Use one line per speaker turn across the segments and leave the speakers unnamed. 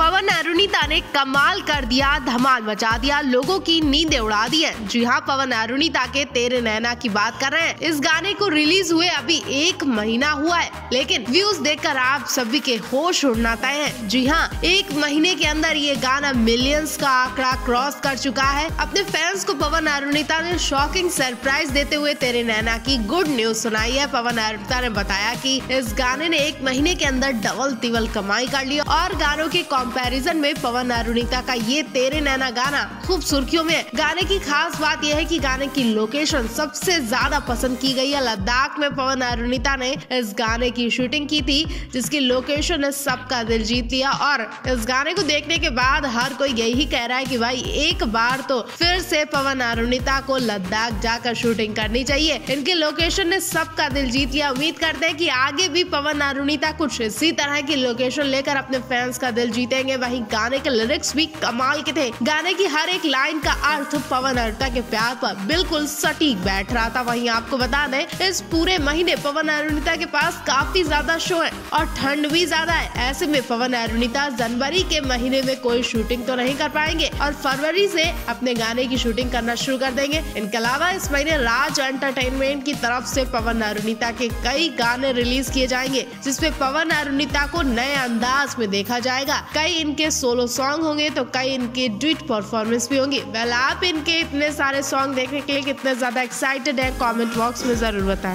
पवन अरुणिता ने कमाल कर दिया, धमाल मचा दिया, लोगों की नींदें उड़ा दी है। जी हाँ, पवन अरुणिता के तेरे नैना की बात कर रहे हैं। इस गाने को रिलीज हुए अभी 1 महीना हुआ है, लेकिन व्यूज देखकर आप सभी के होश उड़ना तय है। जी हाँ, 1 महीने के अंदर ये गाना मिलियंस का आंकड़ा क्रॉस कर चुका है। अपने फैंस को पवन अरुणिता ने शॉकिंग सरप्राइज देते हुए तेरे नैना की गुड न्यूज सुनाई है। पवन अरुणिता ने बताया कि इस गाने ने 1 महीने के अंदर डबल तिबल कमाई कर ली और गानों के कंपैरिजन में पवन अरुणिता का ये तेरे नैना गाना खूब सुर्खियों में है। गाने की खास बात यह है कि गाने की लोकेशन सबसे ज्यादा पसंद की गई है। लद्दाख में पवन अरुणिता ने इस गाने की शूटिंग की थी, जिसकी लोकेशन ने सबका दिल जीत लिया। और इस गाने को देखने के बाद हर कोई यही कह रहा है कि भाई एक बार तो फिर से पवन अरुणिता को लद्दाख जाकर शूटिंग करनी चाहिए। इनके लोकेशन ने सबका दिल जीत लिया। उम्मीद करते हैं कि आगे भी पवन अरुणिता कुछ इसी तरह की लोकेशन लेकर अपने फैंस का दिल जीतेंगे। वहीं गाने के लिरिक्स भी कमाल के थे। गाने की हर एक लाइन का अर्थ पवन अरुणिता के प्यार पर बिल्कुल सटीक बैठ रहा था। वहीं आपको बता दें, इस पूरे महीने पवन अरुणिता के पास काफी ज्यादा शो है और ठंड भी ज्यादा है। ऐसे में पवन अरुणिता जनवरी के महीने में कोई शूटिंग तो नहीं कर पाएंगे और फरवरी से अपने गाने की शूटिंग करना शुरू कर देंगे। इनके अलावा इस महीने राज एंटरटेनमेंट की तरफ से पवन अरुणिता के कई गाने रिलीज किए जाएंगे, जिसमें पवन अरुणिता को नए अंदाज में देखा जाएगा। कई इनके सोलो सॉन्ग होंगे तो कई इनके ड्यूट परफॉर्मेंस भी होंगी। वेल, आप इनके इतने सारे सॉन्ग देखने के लिए कितने ज्यादा एक्साइटेड है, कमेंट बॉक्स में जरूर बताएं।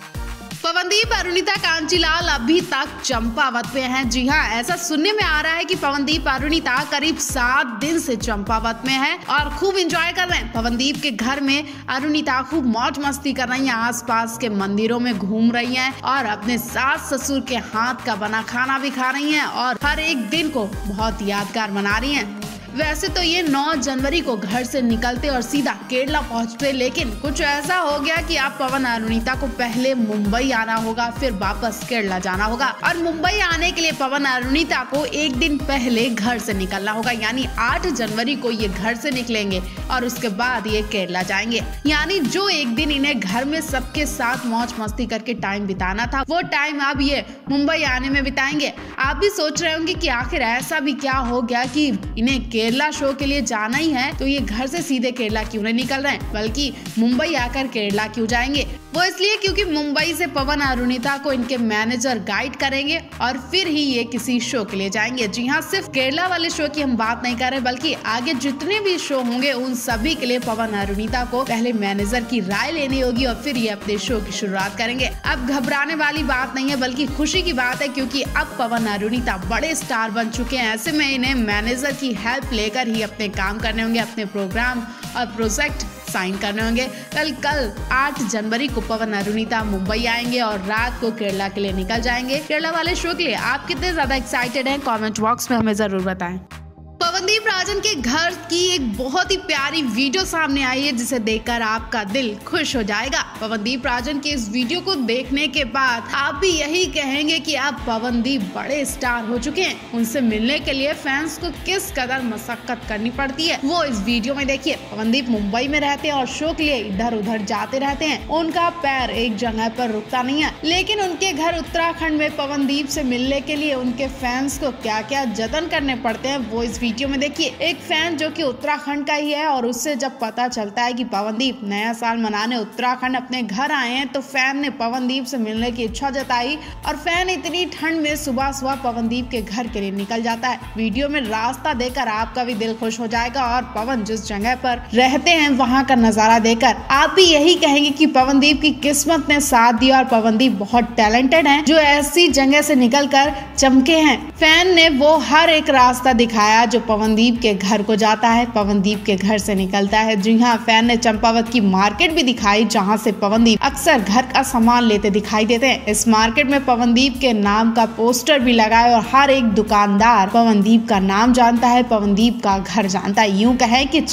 पवनदीप अरुणिता कांचीलाल अभी तक चंपावत में हैं। जी हाँ, ऐसा सुनने में आ रहा है कि पवनदीप अरुणिता करीब 7 दिन से चंपावत में है और खूब एंजॉय कर रहे हैं। पवनदीप के घर में अरुणिता खूब मौज मस्ती कर रही हैं, आसपास के मंदिरों में घूम रही हैं और अपने सास ससुर के हाथ का बना खाना भी खा रही हैं और हर एक दिन को बहुत यादगार मना रही हैं। वैसे तो ये 9 जनवरी को घर से निकलते और सीधा केरला पहुंचते, लेकिन कुछ ऐसा हो गया कि अब पवन अरुणिता को पहले मुंबई आना होगा, फिर वापस केरला जाना होगा। और मुंबई आने के लिए पवन अरुणिता को 1 दिन पहले घर से निकलना होगा, यानी 8 जनवरी को ये घर से निकलेंगे और उसके बाद ये केरला जाएंगे। यानी जो 1 दिन इन्हें घर में सबके साथ मौज मस्ती करके टाइम बिताना था, वो टाइम अब ये मुंबई आने में बिताएंगे। आप भी सोच रहे होंगे कि आखिर ऐसा भी क्या हो गया कि इन्हें केरला शो के लिए जाना ही है तो ये घर से सीधे केरला क्यों नहीं निकल रहे हैं, बल्कि मुंबई आकर केरला क्यों जाएंगे। वो इसलिए क्योंकि मुंबई से पवन अरुणिता को इनके मैनेजर गाइड करेंगे और फिर ही ये किसी शो के लिए जाएंगे। जी हाँ, सिर्फ केरला वाले शो की हम बात नहीं कर रहे, बल्कि आगे जितने भी शो होंगे उन सभी के लिए पवन अरुणिता को पहले मैनेजर की राय लेनी होगी और फिर ये अपने शो की शुरुआत करेंगे। अब घबराने वाली बात नहीं है, बल्कि खुशी की बात है, क्योंकि अब पवन अरुणिता बड़े स्टार बन चुके हैं। ऐसे में इन्हें मैनेजर की हेल्प लेकर ही अपने काम करने होंगे, अपने प्रोग्राम और प्रोजेक्ट साइन करने होंगे। कल 8 जनवरी को पवन अरुणिता मुंबई आएंगे और रात को केरला के लिए निकल जाएंगे। केरला वाले शो के लिए आप कितने ज्यादा एक्साइटेड हैं, कमेंट बॉक्स में हमें जरूर बताएं। पवनदीप राजन के घर की एक बहुत ही प्यारी वीडियो सामने आई है, जिसे देखकर आपका दिल खुश हो जाएगा। पवनदीप राजन के इस वीडियो को देखने के बाद आप भी यही कहेंगे कि अब पवनदीप बड़े स्टार हो चुके हैं। उनसे मिलने के लिए फैंस को किस कदर मशक्कत करनी पड़ती है, वो इस वीडियो में देखिए। पवनदीप मुंबई में रहते हैं और शो के लिए इधर उधर जाते रहते हैं। उनका पैर एक जगह पर रुकता नहीं है, लेकिन उनके घर उत्तराखंड में पवनदीप से मिलने के लिए उनके फैंस को क्या क्या जतन करने पड़ते हैं, वो इस वीडियो में देखिए। एक फैन जो कि उत्तराखंड का ही है और उससे जब पता चलता है कि पवनदीप नया साल मनाने उत्तराखंड अपने घर आए हैं, तो फैन ने पवनदीप से मिलने की इच्छा जताई और फैन इतनी ठंड में सुबह सुबह पवनदीप के घर के लिए निकल जाता है। वीडियो में रास्ता देखकर आपका भी दिल खुश हो जाएगा और पवन जिस जगह पर रहते हैं वहाँ का नजारा देखकर आप भी यही कहेंगे कि पवनदीप की किस्मत ने साथ दिया और पवनदीप बहुत टैलेंटेड है जो ऐसी जगह से निकल कर चमके हैं। फैन ने वो हर एक रास्ता दिखाया जो पवनदीप के घर को जाता है, पवनदीप के घर से निकलता है। जी हाँ, फैन ने चंपावत की मार्केट भी दिखाई, जहाँ से पवनदीप अक्सर घर का सामान लेते दिखाई देते हैं। इस मार्केट में पवनदीप के नाम का पोस्टर भी लगाए और हर एक दुकानदार पवनदीप का नाम जानता है, पवनदीप का घर जानता है। यूँ कहें कि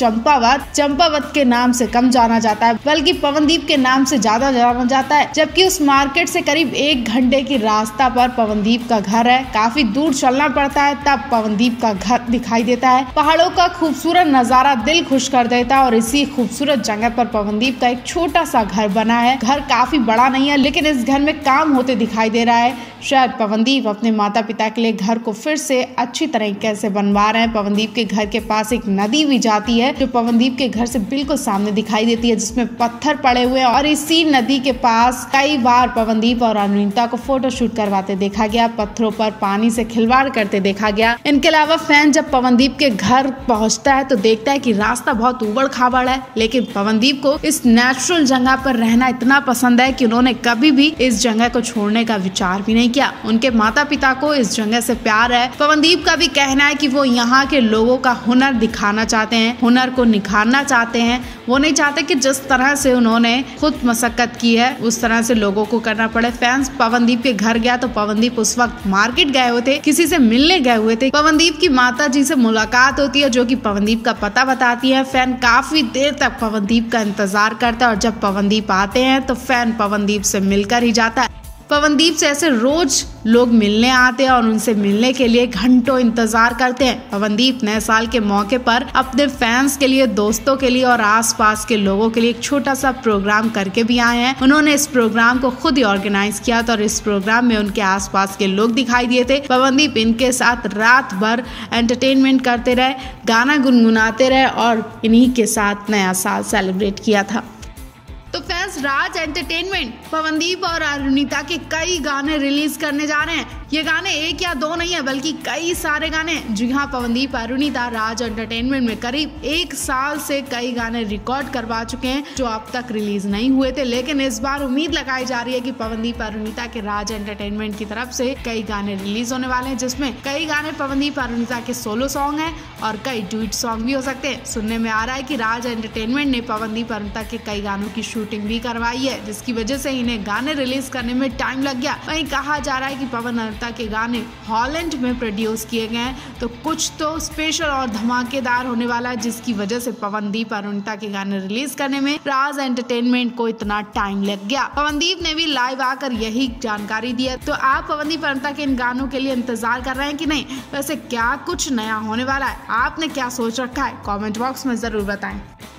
चंपावत के नाम से कम जाना जाता है, बल्कि पवनदीप के नाम से ज्यादा जाना जाता है। जबकि उस मार्केट से करीब 1 घंटे की रास्ता पर पवनदीप का घर है। काफी दूर चलना पड़ता है तब पवनदीप का घर दिखाई
देता है। पहाड़ों का खूबसूरत नजारा दिल खुश कर देता है और इसी खूबसूरत जगह पर पवनदीप का एक छोटा सा घर बना है। घर काफी बड़ा नहीं है, लेकिन इस घर में काम होते दिखाई दे रहा है। शायद पवनदीप अपने माता पिता के लिए घर को फिर से अच्छी तरीके से बनवा रहे हैं। पवनदीप के घर के पास एक नदी भी जाती है जो पवनदीप के घर से बिल्कुल सामने दिखाई देती है, जिसमें पत्थर पड़े हुए हैं। और इसी नदी के पास कई बार पवनदीप और अरुणिता को फोटोशूट करवाते देखा गया, पत्थरों पर पानी से खिलवाड़ करते देखा गया। इनके अलावा फैन जब पवनदीप के घर पहुंचता है तो देखता है कि रास्ता बहुत उबड़ खाबड़ है, लेकिन पवनदीप को इस नेचुरल जगह पर रहना इतना पसंद है कि उन्होंने कभी भी इस जगह को छोड़ने का विचार भी नहीं किया। उनके माता पिता को इस जगह से प्यार है। पवनदीप का भी कहना है कि वो यहाँ के लोगों का हुनर दिखाना चाहते हैं, हुनर को निखारना चाहते हैं। वो नहीं चाहते कि जिस तरह से उन्होंने खुद मशक्कत की है उस तरह से लोगों को करना पड़े। फैंस पवनदीप के घर गया तो पवनदीप उस वक्त मार्केट गए हुए थे, किसी से मिलने गए हुए थे। पवनदीप की माता जी से मुलाकात होती है जो कि पवनदीप का पता बताती है। फैन काफी देर तक पवनदीप का इंतजार करता है और जब पवनदीप आते हैं तो फैन पवनदीप से मिलकर ही जाता है। पवनदीप से ऐसे रोज लोग मिलने आते हैं और उनसे मिलने के लिए घंटों इंतजार करते हैं। पवनदीप नए साल के मौके पर अपने फैंस के लिए, दोस्तों के लिए और आसपास के लोगों के लिए एक छोटा सा प्रोग्राम करके भी आए हैं। उन्होंने इस प्रोग्राम को खुद ही ऑर्गेनाइज किया था और इस प्रोग्राम में उनके आसपास के लोग दिखाई दिए थे। पवनदीप इनके साथ रात भर एंटरटेनमेंट करते रहे, गाना गुनगुनाते रहे और इन्हीं के साथ नया साल सेलिब्रेट किया था। तो फैंस, राज एंटरटेनमेंट पवनदीप और अरुणिता के कई गाने रिलीज करने जा रहे हैं। ये गाने एक या दो नहीं है बल्कि कई सारे गाने। जी हाँ, पवनदीप अरुणिता राज एंटरटेनमेंट में करीब 1 साल से कई गाने रिकॉर्ड करवा चुके हैं जो अब तक रिलीज नहीं हुए थे, लेकिन इस बार उम्मीद लगाई जा रही है कि पवनदीप अरुणिता के राज एंटरटेनमेंट की तरफ से कई गाने रिलीज होने वाले हैं, जिसमें कई गाने पवनदीप अरुणिता के सोलो सॉन्ग है और कई डुएट सॉन्ग भी हो सकते हैं। सुनने में आ रहा है कि राज एंटरटेनमेंट ने पवनदीप अरुणिता के कई गानों की शूटिंग भी करवाई है, जिसकी वजह से इन्हें गाने रिलीज करने में टाइम लग गया। वहीं कहा जा रहा है कि पवन अरुणिता के गाने हॉलैंड में प्रोड्यूस किए गए हैं, तो कुछ तो स्पेशल और धमाकेदार होने वाला है, जिसकी वजह से पवनदीप अरुणिता के गाने रिलीज करने में राज एंटरटेनमेंट को इतना टाइम लग गया। पवनदीप ने भी लाइव आकर यही जानकारी दी है। तो आप पवनदीप अरुणिता के इन गानों के लिए इंतजार कर रहे हैं कि नहीं? वैसे क्या कुछ नया होने वाला है? आपने क्या सोच रखा है? कमेंट बॉक्स में जरूर बताएं।